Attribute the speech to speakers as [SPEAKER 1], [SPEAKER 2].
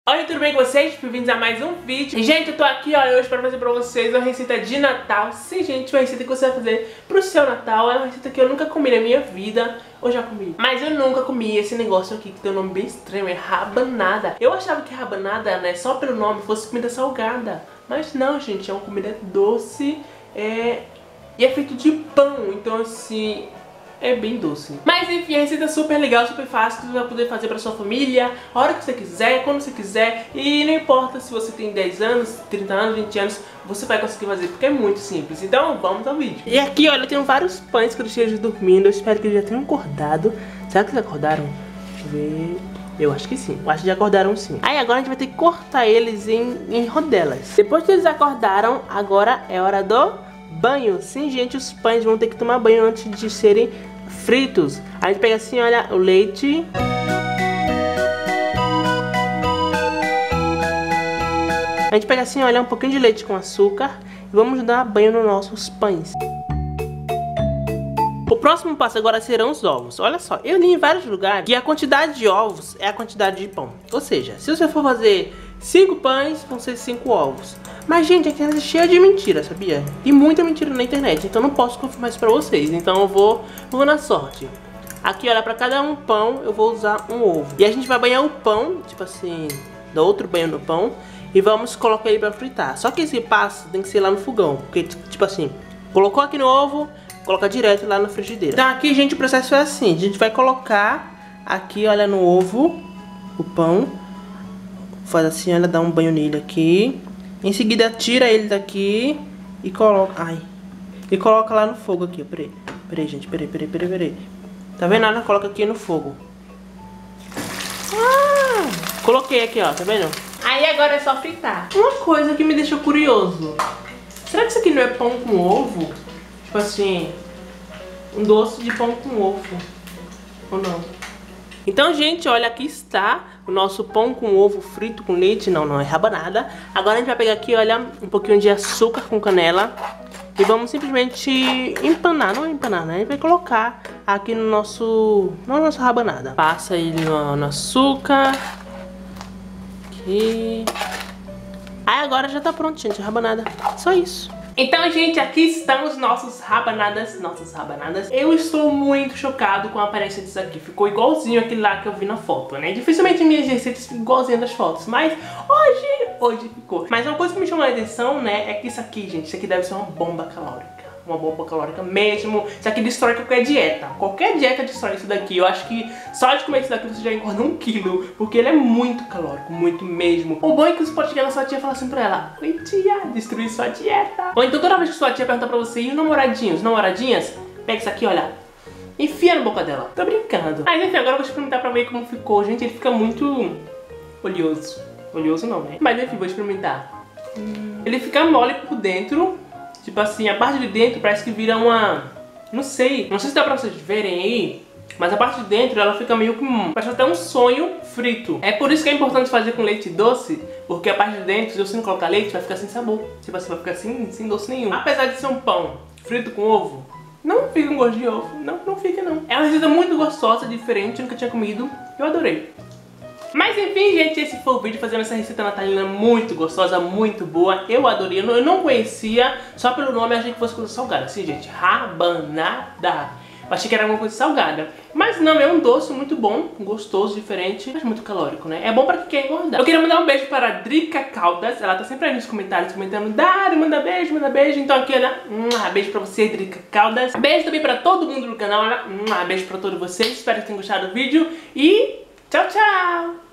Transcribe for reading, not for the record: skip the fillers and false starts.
[SPEAKER 1] Oi, tudo bem com vocês? Bem-vindos a mais um vídeo. E, gente, eu tô aqui, ó, hoje pra fazer pra vocês uma receita de Natal. Sim, gente, uma receita que você vai fazer pro seu Natal. É uma receita que eu nunca comi na minha vida. Ou já comi. Mas eu nunca comi esse negócio aqui que tem um nome bem estranho, é rabanada. Eu achava que rabanada, né, só pelo nome, fosse comida salgada. Mas não, gente, é uma comida doce, e é feito de pão. Então, assim, é bem doce. Mas enfim, a receita é super legal, super fácil, que você vai poder fazer pra sua família, a hora que você quiser, quando você quiser. E não importa se você tem 10 anos, 30 anos, 20 anos, você vai conseguir fazer, porque é muito simples. Então vamos ao vídeo. E aqui, olha, eu tenho vários pães que eu deixei eles dormindo. Eu espero que eles já tenham acordado. Será que eles acordaram? Deixa eu ver. Eu acho que sim, eu acho que já acordaram sim. Aí agora a gente vai ter que cortar eles em rodelas. Depois que eles acordaram, agora é hora do banho. Sim, gente, os pães vão ter que tomar banho antes de serem fritos. A gente pega assim, olha, o leite. A gente pega assim, olha, um pouquinho de leite com açúcar. E vamos dar banho nos nossos pães. O próximo passo agora serão os ovos. Olha só, eu li em vários lugares que a quantidade de ovos é a quantidade de pão. Ou seja, se você for fazer 5 pães, vão ser 5 ovos. Mas, gente, a internet é cheia de mentira, sabia? E muita mentira na internet, então não posso confirmar isso pra vocês. Então eu vou na sorte. Aqui, olha, pra cada um pão eu vou usar um ovo. E a gente vai banhar o pão, tipo assim, dá outro banho no pão. E vamos colocar ele pra fritar. Só que esse passo tem que ser lá no fogão. Porque, tipo assim, colocou aqui no ovo, coloca direto lá na frigideira. Então aqui, gente, o processo é assim. A gente vai colocar aqui, olha, no ovo, o pão. Faz assim, olha, dá um banho nele aqui. Em seguida, tira ele daqui e coloca... E coloca lá no fogo aqui, ó. Peraí, gente, peraí. Tá vendo? Olha, coloca aqui no fogo. Coloquei aqui, ó, tá vendo? Aí agora é só fritar. Uma coisa que me deixou curioso. Será que isso aqui não é pão com ovo? Tipo assim, um doce de pão com ovo. Ou não? Então, gente, olha, aqui está o nosso pão com ovo frito com leite. Não é rabanada. Agora a gente vai pegar aqui, olha, um pouquinho de açúcar com canela. E vamos simplesmente empanar, não empanar, né? A gente vai colocar aqui no nosso rabanada. Passa ele no açúcar. Aqui. Aí agora já tá pronto, gente, a rabanada. Só isso. Então, gente, aqui estão os nossos rabanadas. Nossas rabanadas. Eu estou muito chocado com a aparência disso aqui. Ficou igualzinho aquele lá que eu vi na foto, né? Dificilmente minhas receitas ficam igualzinhas das fotos, mas hoje ficou. Mas uma coisa que me chamou a atenção, né, é que isso aqui, gente, isso aqui deve ser uma bomba calórica. Uma bomba calórica mesmo. Isso aqui destrói qualquer dieta. Qualquer dieta destrói isso daqui. Eu acho que só de comer isso daqui você já engorda 1 quilo. Porque ele é muito calórico, muito mesmo. O bom é que você pode chegar na sua tia e falar assim pra ela: oi, tia, destruí sua dieta. Ou então toda vez que sua tia perguntar pra você: e os namoradinhos, namoradinhas? Pega isso aqui, olha, enfia na boca dela. Tô brincando. Mas enfim, agora eu vou experimentar pra ver como ficou. Gente, ele fica muito oleoso. Oleoso não, né? Mas enfim, vou experimentar. Ele fica mole por dentro. Tipo assim, a parte de dentro parece que vira uma... Não sei se dá pra vocês verem aí, mas a parte de dentro ela fica meio que... Parece até um sonho frito. É por isso que é importante fazer com leite doce, porque a parte de dentro, se você não colocar leite, vai ficar sem sabor. Tipo assim, vai ficar sem doce nenhum. Apesar de ser um pão frito com ovo, não fica um gosto de ovo. Não fica não. É uma receita muito gostosa, diferente, eu nunca tinha comido. Eu adorei. Mas enfim, gente, esse foi o vídeo fazendo essa receita natalina muito gostosa, muito boa. Eu adorei, eu não conhecia, só pelo nome eu achei que fosse coisa salgada. Assim, gente, rabanada. Eu achei que era alguma coisa salgada. Mas não, é um doce muito bom, gostoso, diferente, mas muito calórico, né? É bom pra quem quer engordar. Eu queria mandar um beijo para a Drica Caldas. Ela tá sempre aí nos comentários comentando: Dari, manda beijo, manda beijo. Então aqui, olha, beijo pra você, Drica Caldas. Beijo também pra todo mundo do canal, olha, beijo pra todos vocês. Espero que tenham gostado do vídeo e tchau, tchau!